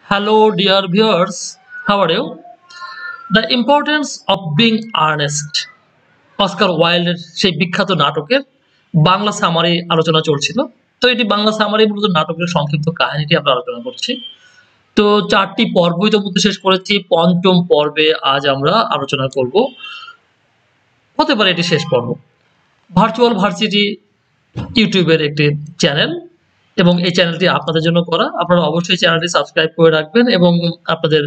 Hello, dear viewers. How are you? The importance of being earnest. Oscar ওয়াইল্ডের সেই বিখ্যাত নাটকের বাংলা সামারি আলোচনা চলছিল। তো এটি বাংলা সামারি মূলত নাটকের সংক্ষিপ্ত কাহিনীটি আমরা আলোচনা করছি। তো 4টি পর্ব ইতিমধ্যে শেষ করেছি। পঞ্চম পর্বে আজ আমরা আলোচনা করব। হতে পারে এটি শেষ পর্ব। ভার্চুয়াল ভার্সিটি ইউটিউবের একটি চ্যানেল এবং এই চ্যানেলটি আপনাদের জন্য করা। আপনারা অবশ্যই চ্যানেলটি সাবস্ক্রাইব করে রাখবেন এবং আপনাদের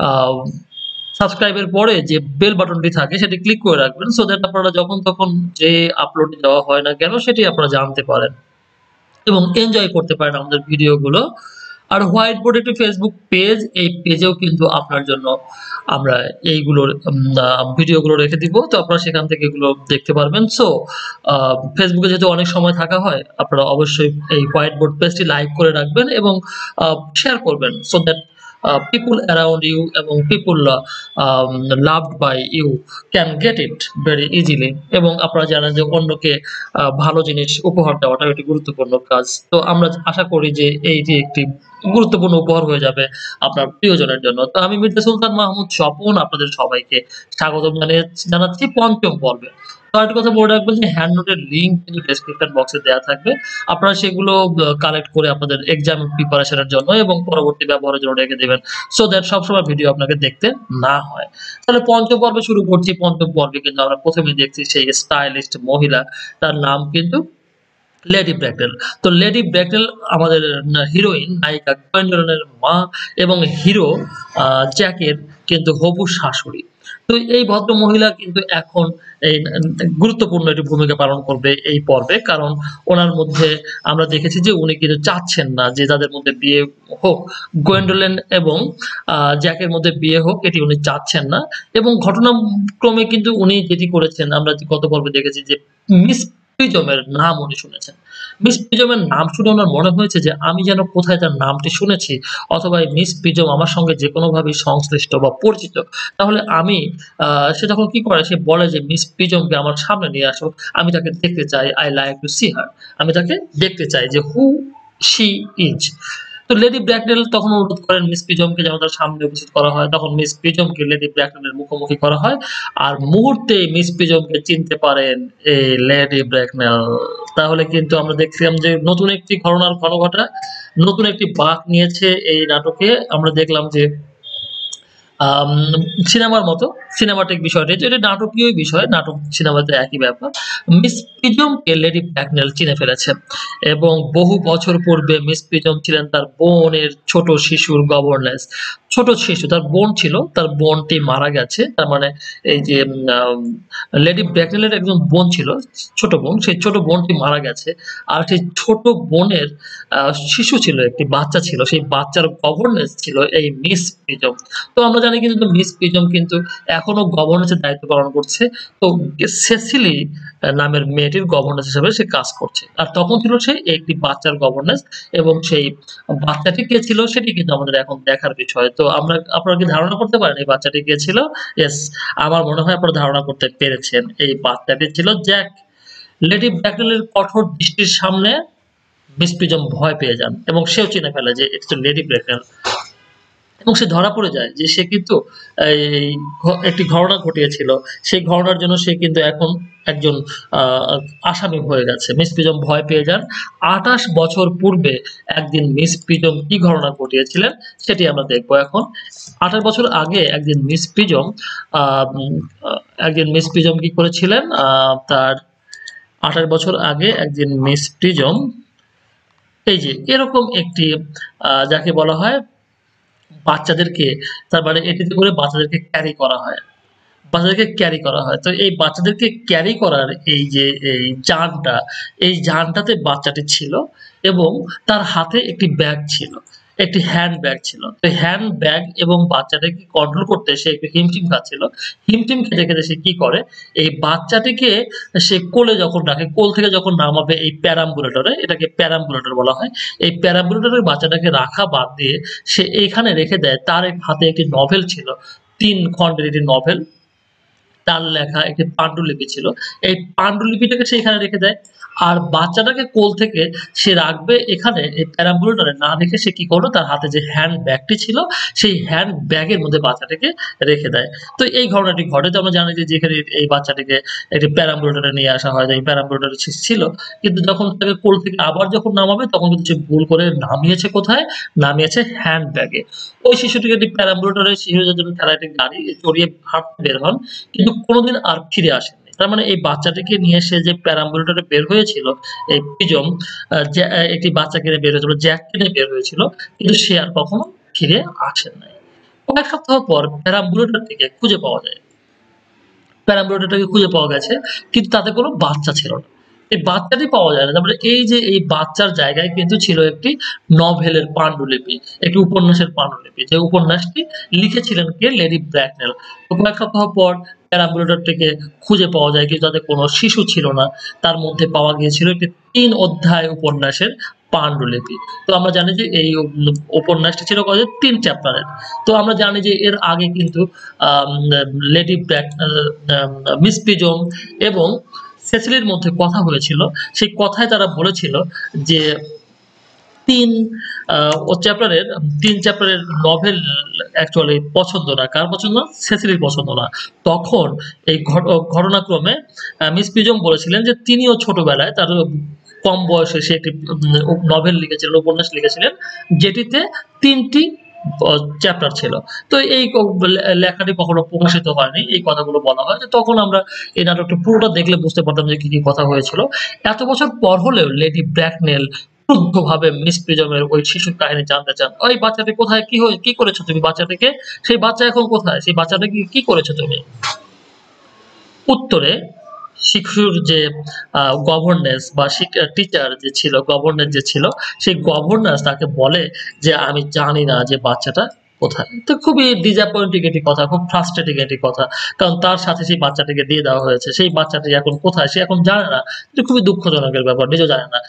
সাবস্ক্রাইবের পরে যে বেল বাটনটি থাকে সেটি ক্লিক করে রাখবেন সো দ্যাট আপনারা যখন তখন যে আপলোড দেওয়া হয় না কেন সেটি আপনারা জানতে পারেন এবং এনজয় করতে পারেন আমাদের ভিডিওগুলো। আর হোয়াইট বোর্ড একটি ফেসবুক পেজ, এই পেজেও কিন্তু আপনার জন্য আমরা এইগুলোর ভিডিওগুলো রেখে দিব, তো আপনারা সেখান থেকে এগুলো দেখতে পারবেন। সো ফেসবুকে যেহেতু অনেক সময় থাকা হয়, আপনারা অবশ্যই এই হোয়াইট বোর্ড পেজটি লাইক করে রাখবেন এবং শেয়ার করবেন so that people around you এবং people loved by you can get it very easily এবং আপনারা জানেন যে অন্যকে ভালো জিনিস উপহার দেওয়াটা একটি গুরুত্বপূর্ণ কাজ। তো আমরা আশা করি যে এইটি একটি গুরুত্বপূর্ণ উপহার হয়ে যাবে আপনার প্রিয়জনের জন্য। তো আমি মির্জা সুলতান মাহমুদ স্বপন আপনাদের সবাইকে স্বাগত জানাচ্ছি পঞ্চম পর্বে। তো আরেকটা কথা বলে রাখবেন যে হ্যান্ড নোটের লিঙ্ক কিন্তু ডেসক্রিপশন বক্সে দেওয়া থাকবে। আপনারা সেগুলো কালেক্ট করে আপনাদের এক্সাম প্রিপারেশনের জন্য এবং পরবর্তী ব্যবহারের জন্য রেখে দেবেন সো দ্যাট সবসময় ভিডিও আপনাকে দেখতে না হয়। তাহলে পঞ্চম পর্বে শুরু করছি। পঞ্চম পর্বে কিন্তু আমরা প্রথমে দেখছি সেই স্টাইলিস্ট মহিলা, তার নাম কিন্তু লেডি ব্র্যাকডেল। তো লেডি ব্র্যাকডেল আমাদের হিরোইন নায়িকা গোয়েন্ডলের মা এবং হিরো জ্যাকের কিন্তু হবু শাশুড়ি। তো এই ভদ্র মহিলা কিন্তু এখন এই গুরুত্বপূর্ণ একটি ভূমিকা পালন করবে এই পর্বে, কারণ ওনার মধ্যে আমরা দেখেছি যে উনি কিন্তু চাচ্ছেন না যে তাদের মধ্যে বিয়ে হোক, গোয়েন্ডলেন এবং জ্যাকের মধ্যে বিয়ে হোক, এটি উনি চাচ্ছেন না। এবং ঘটনাক্রমে কিন্তু উনি যেটি করেছেন আমরা গত পর্বে দেখেছি যে মিস প্রিজমের নাম উনি শুনেছেন। মিস প্রিজমের নাম শুনে ওনার মনে হয়েছে যে আমি যেন কোথায় তার নামটি শুনেছি, অথবা মিস প্রিজম আমার সঙ্গে যে কোনোভাবে সংশ্লিষ্ট বা পরিচিত। তাহলে আমি সে তখন কি করে, সে বলে যে মিস প্রিজমকে আমার সামনে নিয়ে আসো, আমি তাকে দেখতে চাই, I like to see her, আমি তাকে দেখতে চাই যে হু শি ইজ। তো লেডি ব্র্যাকডেল তখন অনুরোধ করেন মিস প্রিজমকে যেন তার সামনে উপস্থিত করা হয়। তখন মিস প্রিজমকে লেডি ব্র্যাকডেলের মুখোমুখি করা হয় আর মুহূর্তে মিস প্রিজমকে চিনতে পারেন এই লেডি ব্র্যাকডেল। তাহলে কিন্তু আমরা দেখছিলাম যে নতুন একটি ঘটনার ঘনঘটা, নতুন একটি বাঁক নিয়েছে এই নাটকে। আমরা দেখলাম যে সিনেমার মতো সিনেমাটিক বিষয়টি, এটা নাটকীয় বিষয়, নাটক সিনেমাতে একই ব্যাপার। মিস প্রিজমকে লেডি ব্র্যাকডেল চিনে ফেলেছে এবং বহু বছর পূর্বে মিস প্রিজম ছিলেন তার বোনের ছোট শিশুর গভর্নেন্স। ছোট শিশু, তার বোন ছিল, তার বোনটি মারা গেছে। তার মানে এই যে লেডি ব্র্যাকডেলের একজন বোন ছিল, ছোট বোন, সেই ছোট বোনটি মারা গেছে। আর সেই ছোট বোনের শিশু ছিল, একটি বাচ্চা ছিল, সেই বাচ্চার গভর্নেন্স ছিল এই মিস প্রিজম। তো আমরা জানি কিন্তু মিস প্রিজম কিন্তু এখনো গভর্নেন্সের দায়িত্ব পালন করছে। তো সেসিলি নামের মেয়েটির গভর্নেন্স হিসেবে সে কাজ করছে। আর তখন ছিল সে একটি বাচ্চার গভর্নেন্স এবং সেই বাচ্চাটি কে ছিল সেটি কিন্তু আমাদের এখন দেখার বিষয়। তো আপনারা কি ধারণা করতে পারেন এই বাচ্চাটি কে ছিল? ইয়েস, আমার মনে হয় আপনারা ধারণা করতে পেরেছেন। এই বাচ্চাটি ছিল জ্যাক। লেডি ব্র্যাকডেলের কঠোর দৃষ্টির সামনে মিস প্রিজম ভয় পেয়ে যান এবং সেও চিনে ফেলে যে ইটস লেডি ব্র্যাকডেল এবং সে ধরা পড়ে যায় যে সে কিন্তু একটি ঘটনা ঘটিয়েছিল। সেই ঘটনার জন্য সে কিন্তু এখন একজন আসামি হয়ে গেছে। মিস প্রিজম ভয় পেয়ে যান। 28 বছর পূর্বে একদিন মিস প্রিজম কি ঘটনা ঘটিয়েছিলেন সেটি আমরা দেখবো এখন। 28 বছর আগে একদিন মিস প্রিজম কি করেছিলেন, তার 28 বছর আগে একদিন মিস প্রিজম এই যে এরকম একটি যাকে বলা হয় বাচ্চাদেরকে, তার মানে এটিতে করে বাচ্চাদেরকে ক্যারি করা হয়, বাচ্চাদেরকে ক্যারি করা হয়। তো এই বাচ্চাদেরকে ক্যারি করার এই যে এই যানটাতে বাচ্চাটি ছিল এবং তার হাতে একটি ব্যাগ ছিল, একটি হ্যান্ড ব্যাগ ছিল। তো হ্যান্ড ব্যাগ এবং বাচ্চাটাকে কন্ট্রোল করতে সে একটু হিমটিম খাচ্ছিল। হিমটিম খেতে খেতে সে কি করে, এই বাচ্চাটিকে সে কোলে যখন রাখে, কোল থেকে যখন নামাবে এই প্যারাম্বুলেটরে, এটাকে প্যারাম্বুলেটর বলা হয়, এই প্যারাম্বুলেটরে বাচ্চাটাকে রাখা বাদ দিয়ে সে এইখানে রেখে দেয়। তার হাতে একটি নভেল ছিল, 3 খণ্ডের একটি নভেল, তার লেখা একটি পাণ্ডুলিপি ছিল। এই পাণ্ডুলিপিটাকে সে এখানে রেখে দেয়। আর বাচ্চাটাকে কোল থেকে সে রাখবে এখানে এই প্যারাম্বুলেটরে না রেখে সে কি করলো, তার হাতে যে হ্যান্ড ব্যাগটি ছিল সেই হ্যান্ড ব্যাগের মধ্যে বাচ্চাটাকে রেখে দেয়। তো এই ঘটনাটি ঘটে। তো আমরা জানি যে যেখানে এই বাচ্চাটিকে একটি প্যারাম্বুলেটরে নিয়ে আসা হয়, এই প্যারাম্বুলেটরে ছিল, কিন্তু যখন তাকে কোল থেকে আবার যখন নামাবে তখন কিন্তু সে ভুল করে নামিয়েছে কোথায়, নামিয়েছে হ্যান্ড ব্যাগে। ওই শিশুটিকে একটি প্যারাম্বুলেটরে শিশুদের জন্য খেলা একটি গাড়ি চড়িয়ে হাঁটতে বের হন, কিন্তু কোনোদিন আর ফিরে আসেন। তার মানে এই বাচ্চাটিকে নিয়ে সে যে প্যারাম্বুলেটরে বের হয়েছিল, এই প্রিজম একটি বাচ্চাকে নিয়ে বের হয়েছিল, জ্যাককে নিয়ে বের হয়েছিল, কিন্তু সে আর কখনো ফিরে আসেন নাই। কয়েক সপ্তাহ পর প্যারাম্বুলেটরটিকে খুঁজে পাওয়া যায়। প্যারাম্বুলেটরটাকে খুঁজে পাওয়া গেছে, কিন্তু তাতে কোনো বাচ্চা ছিল না। এই বাচ্চাটি পাওয়া যায় না। তারপরে এই যে এই বাচ্চার জায়গায় কিন্তু ছিল একটি নভেলের পাণ্ডুলিপি, একটি উপন্যাসের পাণ্ডুলিপি, যে উপন্যাসটি লিখেছিলেন কে, লেডি ব্র্যাকনেল। তো কয়েক সপ্তাহ পর প্যারাম্বুলেটরটিকে খুঁজে পাওয়া যায়, কিন্তু তাতে কোনো শিশু ছিল না। তার মধ্যে পাওয়া গিয়েছিল একটি 3 অধ্যায় উপন্যাসের পাণ্ডুলিপি। তো আমরা জানি যে এই উপন্যাসটি ছিল কত, 3 চ্যাপ্টারের। তো আমরা জানি যে এর আগে কিন্তু লেডি মিস প্রিজম এবং সেসিলির মধ্যে কথা হয়েছিল। সেই কথায় তারা বলেছিল যে 3 চ্যাপ্টারের নভেল অ্যাকচুয়ালি পছন্দ না। কার পছন্দ? সেসিলির পছন্দ না। তখন এই ঘটনাক্রমে মিস প্রিজম বলেছিলেন যে তিনিও ছোটবেলায় তার কম বয়সে সে একটি নভেল লিখেছিলেন, উপন্যাস লিখেছিলেন, যেটিতে 3টি চ্যাপ্টার ছিল। তো এই লেখাটি কখনো প্রকাশিত হয়নি, এই কথাগুলো বলা হয়। তখন আমরা এই নাটকটি পুরোটা দেখলে বুঝতে পারতাম যে কি কি কথা হয়েছিল। এত বছর পর হলেও লেডি ব্র্যাকনেল ক্রুদ্ধভাবে মিস প্রিজমের ওই শিশুর কাহিনী জানতে চান। ওই বাচ্চাটি কোথায়, কি করেছো তুমি বাচ্চাটিকে? সেই বাচ্চা এখন কোথায়? সেই বাচ্চাটাকে কি করেছো তুমি? উত্তরে শিশুর যে গভর্নেন্স বা টিচার যে ছিল, গভর্নেন্স যে ছিল, সেই গভর্নেন্স তাকে বলে যে আমি জানি না যে বাচ্চাটা কোথায়। তো খুবই ডিসঅ্যাপয়েন্টিং একটি কথা, খুব ফ্রাস্ট্রেটিং একটি কথা, কারণ তার সাথে সেই বাচ্চাটিকে দিয়ে দেওয়া হয়েছে, সেই বাচ্চাটি এখন কোথায় সে এখন জানে না। এটা খুবই দুঃখজনকের ব্যাপার, নিজেও জানে না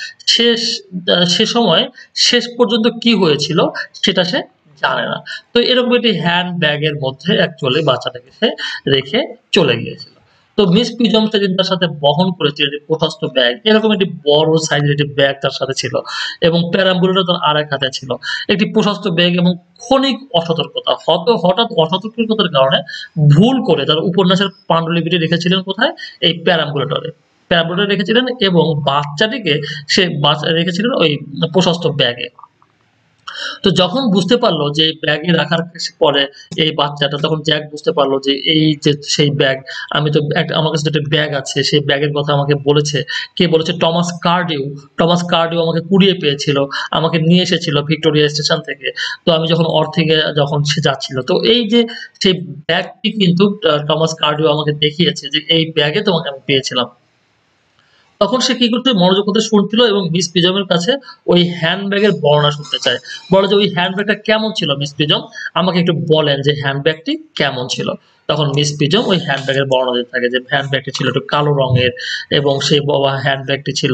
সে সময় শেষ পর্যন্ত কি হয়েছিল সেটা সে জানে না। তো এরকম একটি হ্যান্ড ব্যাগের মধ্যে অ্যাকচুয়ালি বাচ্চাটাকে সে রেখে চলে গিয়েছিল। তো মিস প্রিজম সেদিন তার সাথে বহন করেছিল একটি প্রশস্ত ব্যাগ, এরকম একটি বড় সাইজের একটি ব্যাগ তার সাথে ছিল, এবং প্যারাম্বুলেটর তার আরেক হাতে ছিল। একটি প্রশস্ত ব্যাগ এবং ক্ষণিক অসতর্কতা, হঠাৎ অসতর্কতার কারণে ভুল করে তার উপন্যাসের পাণ্ডুলিপিটি রেখেছিলেন কোথায়, এই প্যারাম্বুলেটরে রেখেছিলেন, এবং বাচ্চাটিকে সে রেখেছিলেন ওই প্রশস্ত ব্যাগে। তো যখন বুঝতে পারলো যে ব্যাগে রাখার পরে এই বাচ্চাটা, তখন জ্যাক বুঝতে পারলো যে এই যে সেই ব্যাগ, আমি তো আমার কাছে একটা ব্যাগ আছে, সেই ব্যাগের কথা আমাকে বলেছে কে, বলেছে টমাস কার্ডিও আমাকে কুড়িয়ে পেয়েছিল, আমাকে নিয়ে এসেছিল ভিক্টোরিয়া স্টেশন থেকে। তো আমি যখন থেকে যখন সে যাচ্ছিল, তো এই যে সেই ব্যাগটি কিন্তু টমাস কার্ডিও আমাকে দেখিয়েছে যে এই ব্যাগে তোমাকে আমি পেয়েছিলাম। তখন সে কি করতে, মনোযোগ করে শুনছিল এবং মিস প্রিজমের কাছে ওই হ্যান্ডব্যাগের বর্ণনা শুনতে চায়। বলে যে ওই হ্যান্ডব্যাগটা কেমন ছিল মিস প্রিজম, আমাকে একটু বলেন যে হ্যান্ডব্যাগটি কেমন ছিল। তখন মিস প্রিজম ওই হ্যান্ডব্যাগের বর্ণনা দিতে থাকে যে হ্যান্ডব্যাগটি ছিল একটু কালো রঙের, এবং সেই হ্যান্ডব্যাগটি ছিল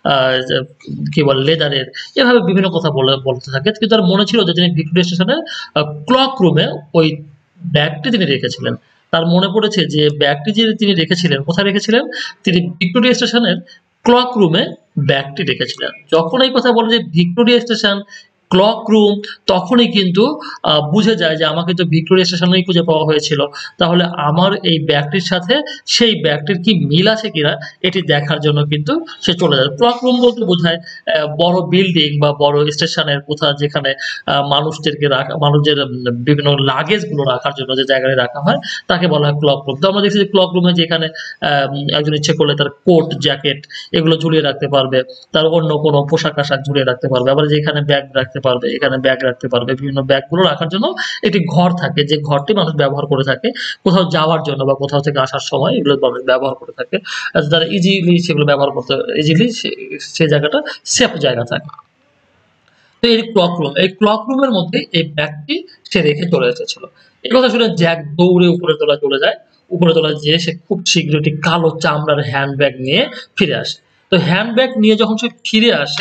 কি বলে লেদারের, এভাবে বিভিন্ন কথা বলতে থাকে। কিন্তু তার মনে ছিল যে তিনি ভিক্টোরিয়া স্টেশনের ক্লক রুমে ওই ব্যাগটি তিনি রেখেছিলেন। তার মনে পড়েছে যে ব্যাগটি যে তিনি রেখেছিলেন, কোথায় রেখেছিলেন, তিনি ভিক্টোরিয়া স্টেশনের ক্লক রুমে ব্যাগটি রেখেছিলেন। যখন এই কথা বলে যে ভিক্টোরিয়া স্টেশন ক্লক রুম, তখনই কিন্তু বুঝে যায় যে আমাকে তো ভিক্টোরিয়া স্টেশনেই খুঁজে পাওয়া হয়েছিল, তাহলে আমার এই ব্যাগটির সাথে সেই ব্যাগটির কি মিল আছে কিনা এটি দেখার জন্য কিন্তু সে চলে যায়। ক্লক রুম বলতে বোঝায় বড় বিল্ডিং বা বড় স্টেশনের কোথাও যেখানে মানুষদের বিভিন্ন লাগেজ গুলো রাখার জন্য যে জায়গায় রাখা হয় তাকে বলা হয় ক্লক রুম। তো আমরা দেখছি যে ক্লক রুমে যেখানে একজন ইচ্ছে করলে তার কোট জ্যাকেট এগুলো ঝুলিয়ে রাখতে পারবে, তার অন্য কোনো পোশাক আশাক ঝুলিয়ে রাখতে পারবে, আবার যেখানে ব্যাগ রাখতে পারবে এখানে ব্যাগ রাখতে পারবে। বিভিন্ন ব্যাগগুলো রাখার জন্য একটি ঘর থাকে, যে ঘরটি মানুষ ব্যবহার করে থাকে কোথাও যাওয়ার জন্য বা কোথাও থেকে আসার সময়, এগুলো মানুষ ব্যবহার করে থাকে, তারা ইজিলি সেগুলো ব্যবহার করতে, ইজিলি সেই জায়গাটা সেফ জায়গা থাকে। তো এই ক্লক রুমের মধ্যে এই ব্যাগটি সে রেখে চলে এসেছিল। এই কথা শুনে জ্যাক দৌড়ে উপরে তোলা চলে যায়। উপরে তোলা যেয়ে সে খুব শীঘ্র একটি কালো চামড়ার হ্যান্ডব্যাগ নিয়ে ফিরে আসে। তো হ্যান্ডব্যাগ নিয়ে যখন সে ফিরে আসে,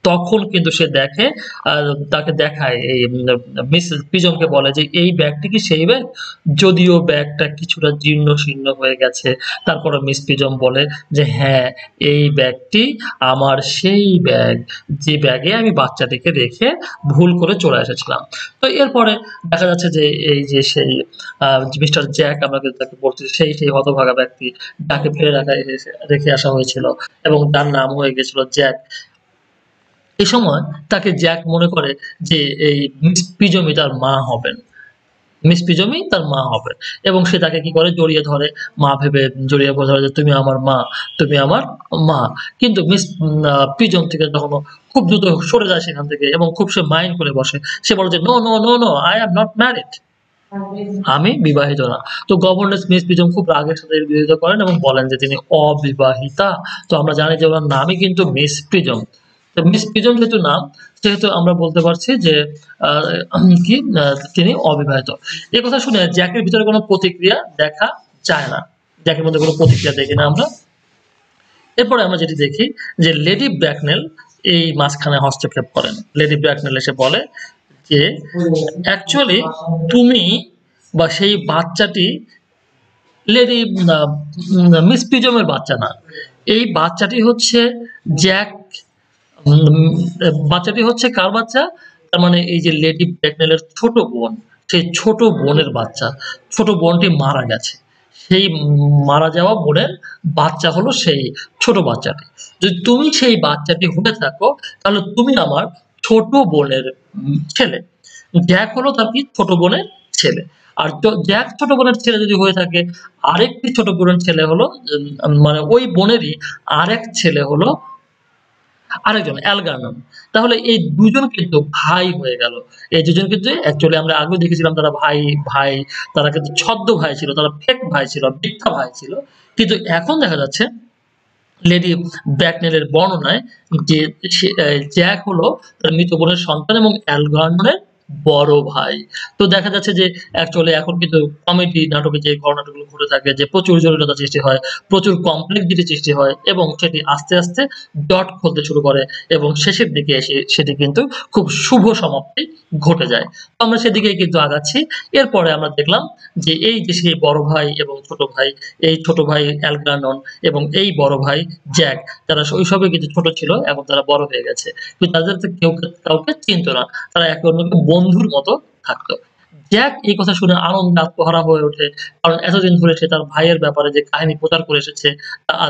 তখন কিন্তু সে দেখে, তাকে দেখায়, এই মিস পিজনকে বলে যে এই ব্যাগটি কি সেই ব্যাগ, যদিও ব্যাগটা কিছুটা জীর্ণ শীর্ণ হয়ে গেছে, তারপরে মিস পিজন বলে যে হ্যাঁ, এই ব্যাগটি আমার সেই ব্যাগ, যে ব্যাগে আমি বাচ্চাটিকে রেখে ভুল করে চলে এসেছিলাম। তো এরপরে দেখা যাচ্ছে যে এই যে সেই মিস্টার জ্যাক, আমরা কিন্তু তাকে বলছি, সেই হতভাগা ব্যক্তি যাকে ফেলে রেখে আসা হয়েছিল এবং তার নাম হয়ে গেছিল জ্যাক। এই সময় তাকে জ্যাক মনে করে যে এই মিস পিজমি তার মা হবেন, মিস পিজমি তার মা হবে, এবং সে তাকে কি করে জড়িয়ে ধরে, মা ভেবে জড়িয়ে ধরে যে তুমি আমার মা, তুমি আমার মা। কিন্তু মিস পিজম থেকে তখন খুব দ্রুত সরে যায় সেখান থেকে এবং খুব সে মাইন্ড করে বসে। সে বলে যে no no no no, I am not married, আমি বিবাহিত না। তো গভর্নর মিস পিজম খুব রাগের সাথে এর বিরোধিতা করেন এবং বলেন যে তিনি অবিবাহিতা। তো আমরা জানি যে ওনার নামই কিন্তু মিস পিজম। তো মিস পিজম যেহেতু নাম, সেহেতু আমরা বলতে পারছি যে তিনি অবিবাহিত। এই কথা শুনে জ্যাকের ভিতরে কোনো প্রতিক্রিয়া দেখা যায় না, জ্যাকের মধ্যে কোনো প্রতিক্রিয়া দেখি না আমরা। এরপরে আমরা যেটি দেখি যে লেডি ব্র্যাকনেল এই মাঝখানে হস্তক্ষেপ করেন। লেডি ব্র্যাকনেল এসে বলে যে অ্যাকচুয়ালি তুমি বা সেই বাচ্চাটি লেডি মিস পিজমের বাচ্চা না, এই বাচ্চাটি হচ্ছে জ্যাক, বাচ্চাটি হচ্ছে কার বাচ্চা, তার মানে এই যে লেডি ব্র্যাকনেলের ছোট বোন, সেই ছোট বোনের বাচ্চা। ছোট বোনটি মারা গেছে, সেই মারা যাওয়া বোনের বাচ্চা হলো সেই ছোট বাচ্চাটি। যদি তুমি সেই বাচ্চাটি হয়ে থাকো তাহলে তুমি আমার ছোট বোনের ছেলে। জ্যাক হলো তার কি ছোট বোনের ছেলে। আর জ্যাক ছোট বোনের ছেলে যদি হয়ে থাকে, আরেকটি ছোট বোনের ছেলে হলো মানে ওই বোনেরই আরেক ছেলে হলো আরেকজন অ্যালগার্নন। তাহলে এই দুজন কিন্তু ভাই হয়ে গেল। এই দুজন কিন্তু অ্যাকচুয়ালি আমরা আগেও দেখেছিলাম তারা ভাই ভাই, তারা কিন্তু ছদ্ম ভাই ছিল, তারা ফেক ভাই ছিল, মিথ্যা ভাই ছিল। কিন্তু এখন দেখা যাচ্ছে লেডি ব্র্যাকনেলের বর্ণনায় যে জ্যাক হলো তার মৃত বোনের সন্তান এবং অ্যালগার্ননের বড় ভাই। তো দেখা যাচ্ছে যে অ্যাকচুয়ালি এখন কিন্তু কমেডি নাটকে যে ঘটনাগুলো ঘটে থাকে, যে প্রচুর জটিলতা সৃষ্টি হয়, প্রচুর কমপ্লেক্সিটি সৃষ্টি হয় এবং সেটি আস্তে আস্তে ডট খুলতে শুরু করে এবং শেষের দিকে এসে সেটি কিন্তু খুব শুভ সমাপ্তি ঘটে যায়। তো আমরা সেদিকেই কিন্তু আগাচ্ছি। এরপরে আমরা দেখলাম যে এই যে সেই বড় ভাই এবং ছোট ভাই, এই ছোট ভাই অ্যালগার্নন এবং এই বড় ভাই জ্যাক, তারা শৈশবে কিন্তু ছোট ছিল, এখন তারা বড় হয়ে গেছে, কিন্তু তাদের কেউ কাউকে চিনত না, তারা একে অন্যকে বন্ধুর মতো থাকতো। জ্যাক এই কথা শুনে আনন্দে আত্মহারা হয়ে ওঠে, কারণ এতদিন ধরে সে তার ভাইয়ের ব্যাপারে যে কাহিনী প্রচার করে এসেছে তা আজ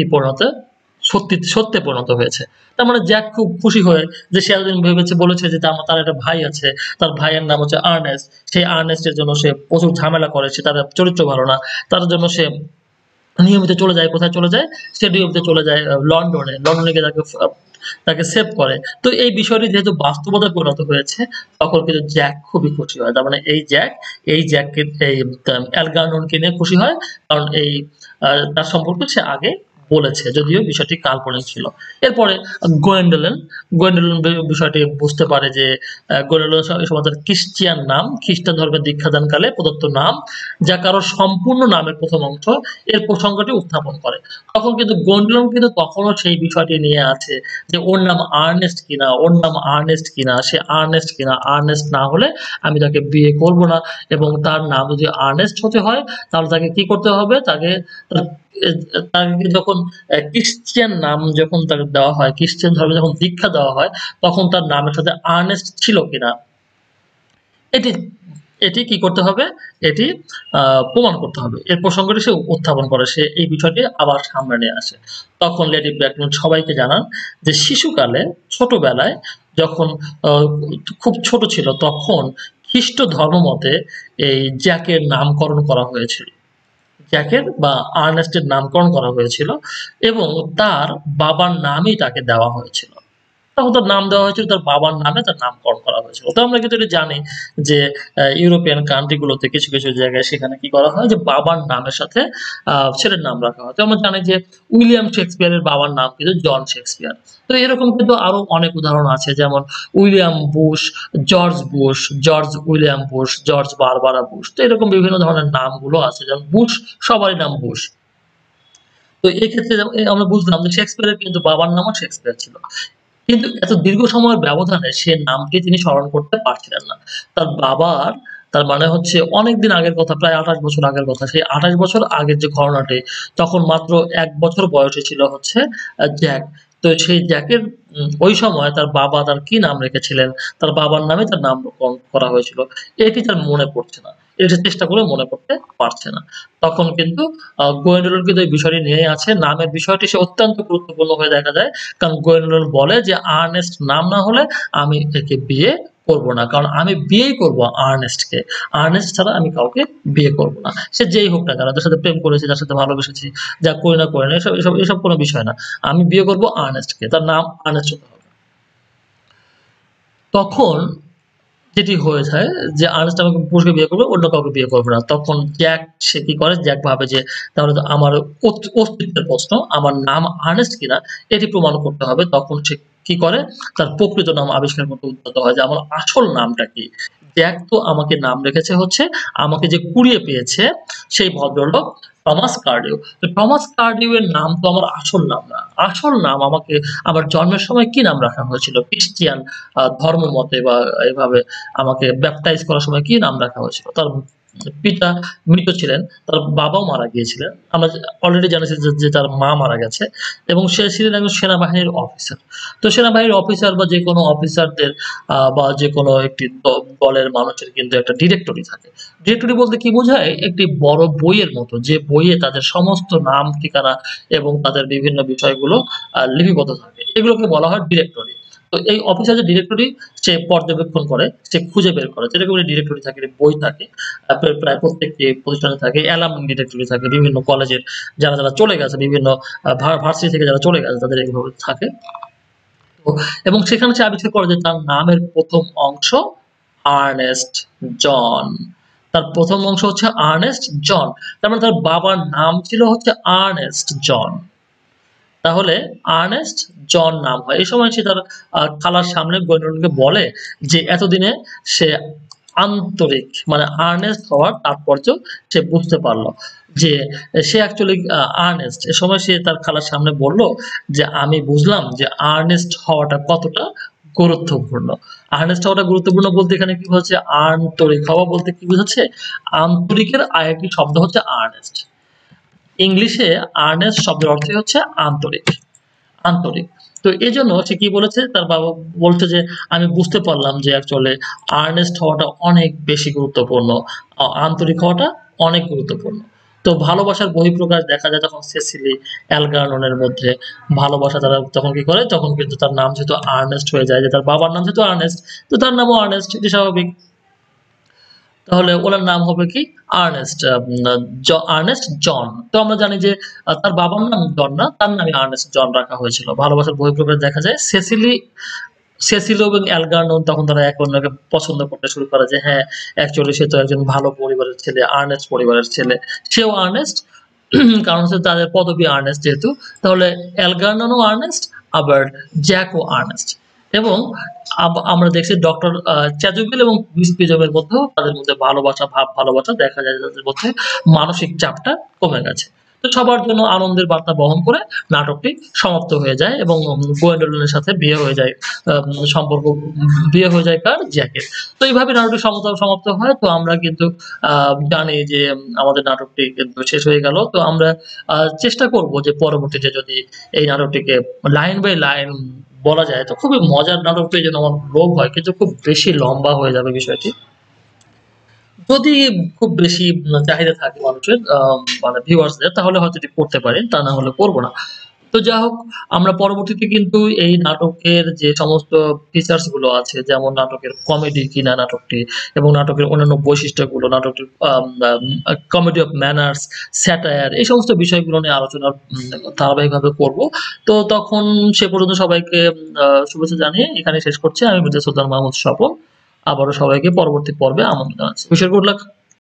সত্যে পরিণত হয়েছে। তার মানে জ্যাক খুব খুশি হয়ে, যে সে এতদিন বলেছে যে তার একটা ভাই আছে, তার ভাইয়ের নাম হচ্ছে আর্নেস্ট, সেই আর্নেস্টের জন্য সে প্রচুর ঝামেলা করে, সে তার চরিত্র ভালো না, তার জন্য সে নিয়মিত চলে যায়, কোথায় চলে যায়, সে নিয়মিত চলে যায় লন্ডনে গিয়ে তাকে সেভ করে। তো এই বিষয়টি যেহেতু বাস্তবতায় পরিণত হয়েছে, তখন কিন্তু জ্যাক খুবই খুশি হয়। তার মানে এই জ্যাককে এই অ্যালগার্ননকে নিয়ে খুশি হয়, কারণ এই তার সম্পর্কে সে আগে বলেছে, যদিও বিষয়টি কাল্পনিক ছিল। এরপরে গোয়েন্ডোলেন বিষয়টি বুঝতে পারে যে গোয়েন্ডোলেন এই সময় তার খ্রিস্টিয়ান নাম, খ্রিস্টান ধর্মের দীক্ষাদানকালে প্রদত্ত নাম, যা কারো সম্পূর্ণ নামের প্রথম অংশ, এর প্রসঙ্গটি উত্থাপন করে। তখন কিন্তু গোয়েন্ডোলেন কিন্তু তখনও সেই বিষয়টি নিয়ে আছে যে ওর নাম আর্নেস্ট কিনা, ওর নাম আর্নেস্ট কিনা, সে আর্নেস্ট কিনা, আর্নেস্ট না হলে আমি তাকে বিয়ে করব না, এবং তার নাম যদি আর্নেস্ট হতে হয় তাহলে তাকে কি করতে হবে, তাকে যখন খ্রিস্টিয়ান নাম যখন তাকে দেওয়া হয়, খ্রিস্টান ধর্মে যখন দীক্ষা দেওয়া হয়, তখন তার নামের সাথে আর্নেস্ট ছিল কিনা এটি এটি কি করতে হবে, এটি প্রমাণ করতে হবে। এর প্রসঙ্গটি সে উত্থাপন করে, সে এই বিষয়টি আবার সামনে নিয়ে আসে। তখন লেডি ব্র্যাকনেল সবাইকে জানান যে শিশুকালে, ছোটবেলায় যখন খুব ছোট ছিল, তখন খ্রিস্ট ধর্ম মতে এই জ্যাকের নামকরণ করা হয়েছিল, জ্যাকের বা আর্নেস্টের নামকরণ করা হয়েছিল এবং তার বাবার নামই তাকে দেওয়া হয়েছিল। তখন তার নাম দেওয়া হয়েছিল, তার বাবার নামে তার নামকরণ করা হয়েছিল। তো আমরা কিন্তু এটা জানি যে ইউরোপিয়ান কান্ট্রি গুলোতে কিছু কিছু জায়গায় সেখানে কি করা হয় যে বাবার নামের সাথে ছেলের নাম রাখা হয়। তো আমরা জানি যে উইলিয়াম শেক্সপিয়ারের বাবার নাম কিন্তু জন শেক্সপিয়ার। তো এরকম কিন্তু আরো অনেক উদাহরণ আছে, যেমন William Bush, George William Bush, George Barbara Bush. তো এরকম বিভিন্ন ধরনের নামগুলো আছে, যেমন বুশ সবারই নাম বুশ। তো এই ক্ষেত্রে আমরা বুঝলাম যে শেক্সপিয়ারের কিন্তু বাবার নামও শেক্সপিয়ার ছিল। কিন্তু এত দীর্ঘ সময়ের ব্যবধানে সে নামটি তিনি স্মরণ করতে পারছিলেন না। তার বাবার, তার মানে হচ্ছে অনেকদিন আগের কথা, প্রায় ২৮ বছর আগের কথা। সেই ২৮ বছর আগের যে ঘটনাটি, তখন মাত্র ১ বছর বয়সী ছিল হচ্ছে জ্যাক। তো সেই জ্যাকের ওই সময় তার বাবা তার কি নাম রেখেছিলেন, তার বাবার নামে তার নামকরণ করা হয়েছিল। এটি তার মনে পড়ছে না। এটা চেষ্টা করেও মনে করতে পারছে না। তখন কিন্তু গোয়েন্দা কিন্তু এই বিষয়টি নিয়েই আছে। নামের বিষয়টি সে অত্যন্ত গুরুত্বপূর্ণ হয়ে দেখা যায়। কারণ গোয়েন্দা বলে যে, "আর্নেস্ট নাম না হলে আমি একে বিয়ে করব না। কারণ আমি বিয়েই করব আর্নেস্টকে। আর্নেস্ট ছাড়া আমি কাউকে বিয়ে করব না। সে যেই হোক না কেন, যার সাথে প্রেম করেছি, যার সাথে ভালোবেসেছি, যা করি না করি না, এসব কোনো বিষয় না। আমি বিয়ে করব আর্নেস্টকে। তার নাম আর্নেস্ট হতে হবে।" তখন যেটি হয়ে যায় যে আর্নেস্ট আমাকে পুরুষকে বিয়ে করবে, অন্য কাউকে বিয়ে করবে না। তখন জ্যাক, সে কি করে? জ্যাক ভাবে যে তাহলে তো আমার অস্তিত্বের প্রশ্ন, আমার নাম আর্নেস্ট কিনা এটি প্রমাণ করতে হবে। তখন সে কি করে? তার প্রকৃত নাম আবিষ্কার করতে উদ্যত হয় যে আমার আসল নামটা কি? জ্যাক তো আমাকে নাম রেখেছে হচ্ছে, আমাকে যে কুড়িয়ে পেয়েছে সেই ভদ্রলোক টমাস কার্ডিউ। তো টমাস কার্ডিউ এর নাম তো আমার আসল নাম না। আসল নাম আমাকে আমার জন্মের সময় কি নাম রাখা হয়েছিল? ক্রিশ্চিয়ান ধর্ম মতে বা এভাবে আমাকে ব্যাপটাইজ করার সময় কি নাম রাখা হয়েছিল? তার পিতা মৃত ছিলেন, তার বাবাও মারা গিয়েছিলেন। আমরা অলরেডি জানিছি যে তার মা মারা গেছে এবং সে ছিলেন একজন সেনাবাহিনীর অফিসার। তো সেনাবাহিনীর অফিসার বা যেকোনো অফিসারদের বা যেকোনো একটি দলের মানুষের কিন্তু একটা ডিরেক্টরি থাকে। ডিরেক্টরি বলতে কি বোঝায়? একটি বড় বইয়ের মতো, যে বইয়ে তাদের সমস্ত নাম, ঠিকানা এবং তাদের বিভিন্ন বিষয়গুলো লিপিবদ্ধ থাকে। এগুলোকে বলা হয় ডিরেক্টরি। তো এই অফিসার যে ডিরেক্টরি, সে পর্যবেক্ষণ করে, সে খুঁজে বের করে। যেরকম ডিরেক্টরি থাকে, বই থাকে, প্রায় প্রত্যেকটি প্রতিষ্ঠানে থাকে, অ্যালামনি ডিরেক্টরি থাকে, বিভিন্ন কলেজের যারা চলে গেছে, বিভিন্ন ভার্সিটি থেকে যারা চলে গেছে তাদের এইভাবে থাকে। তো এবং সেখানে সে আবিষ্কার করে যে তার নামের ১ম অংশ আর্নেস্ট জন। তার ১ম অংশ হচ্ছে আর্নেস্ট জন। তার মানে তার বাবার নাম ছিল হচ্ছে আর্নেস্ট জন। তাহলে আর্নেস্ট জন নাম হয়। এই সময় সে তার খালার সামনে গোয়েন্দাকে বলে যে এতদিনে সে আন্তরিক, মানে আর্নেস্ট হওয়ার তাৎপর্য সে বুঝতে পারল। যে সে অ্যাকচুয়ালি আর্নেস্ট। এ সময় সে তার খালার সামনে বলল যে আমি বুঝলাম যে আর্নেস্ট হওয়াটা কতটা গুরুত্বপূর্ণ। আর্নেস্ট হওয়াটা গুরুত্বপূর্ণ বলতে এখানে কি বোঝাচ্ছে? আন্তরিক হওয়া বলতে কি বোঝাচ্ছে? আন্তরিকের আরেকটি শব্দ হচ্ছে আর্নেস্ট। ইংলিশে আর্নেস্ট শব্দের অর্থই হচ্ছে আন্তরিক। আন্তরিক। তো এজন্য সে কি বলেছে? তার বাবা বলছে যে, "আমি বুঝতে পারলাম যে অ্যাকচুয়ালি আর্নেস্ট হওয়াটা অনেক বেশি গুরুত্বপূর্ণ। আন্তরিক হওয়াটা অনেক গুরুত্বপূর্ণ।" তো ভালোবাসার বহিঃপ্রকাশ দেখা যায় তখন সেসিলি, অ্যালগারননের মধ্যে। ভালোবাসা তারা তখন কি করে? তখন কিন্তু তার নাম যেহেতু আর্নেস্ট হয়ে যায়, যে তার বাবার নাম যেহেতু আর্নেস্ট, তো তার নামও আর্নেস্ট, এটি স্বাভাবিক। তাহলে ওনার নাম হবে কি? Ernest, Ernest John. তো আমরা জানি যে তার বাবার নাম জন না, তার নামে আর্নেস্ট জন রাখা হয়েছিল। ভালোবাসার বহিঃপ্রকাশ দেখা যায় সেসিলি এবং অ্যালগারনন তখন তারা একে অন্যকে পছন্দ করতে শুরু করে যে হ্যাঁ, অ্যাকচুয়ালি সে তো একজন ভালো পরিবারের ছেলে, আর্নেস্ট পরিবারের ছেলে। সেও আর্নেস্ট, কারণ হচ্ছে তাদের পদবী আর্নেস্ট যেহেতু। তাহলে অ্যালগারননও আর্নেস্ট, আবার জ্যাকও আর্নেস্ট। এবং আমরা দেখছি ডক্টর চ্যাজুবেল এবং মিস পিজমের মধ্যেও তাদের মধ্যে ভালোবাসা দেখা যায়, তাদের মধ্যে মানসিক চাপটা কমে গেছে। তো সবার জন্য আনন্দের বার্তা বহন করে নাটকটি সমাপ্ত হয়ে যায় এবং গোয়েন্ডোলিনের সাথে বিয়ে হয়ে যায়। সম্পর্ক, বিয়ে হয়ে যায় কার? জ্যাকের। তো এইভাবে নাটকটি সমাপ্ত হয়। তো আমরা কিন্তু জানি যে আমাদের নাটকটি কিন্তু শেষ হয়ে গেল। তো আমরা চেষ্টা করব যে পরবর্তীতে যদি এই নাটকটিকে লাইন বাই লাইন বলা যায়, তো খুবই মজার নাটক, তো এইজন্য আমার লোভ হয়, কিন্তু খুব বেশি লম্বা হয়ে যাবে বিষয়টি। যদি খুব বেশি চাহিদা থাকে মানুষের, মানে ভিউয়ার্সদের, তাহলে হয়তো এটি করতে পারি, তা না হলে করব না। তো যা হোক, আমরা পরবর্তীতে কিন্তু এই নাটকের যে সমস্ত ফিচার্স গুলো আছে, যেমন নাটকের কমেডি কিনা নাটকটি এবং নাটকের অন্যান্য বৈশিষ্ট্যগুলো, নাটকটির কমেডি অফ ম্যানার্স, স্যাটায়ার, এই সমস্ত বিষয়গুলো নিয়ে আলোচনা ধারাবাহিকভাবে করব। তো তখন সে পর্যন্ত সবাইকে শুভেচ্ছা জানিয়ে এখানে শেষ করছি। আমি মির্জা সুলতান মাহমুদ স্বপন। আবারও সবাইকে পরবর্তী পর্বে আমন্ত্রণ জানাচ্ছি। Wish you good lakh.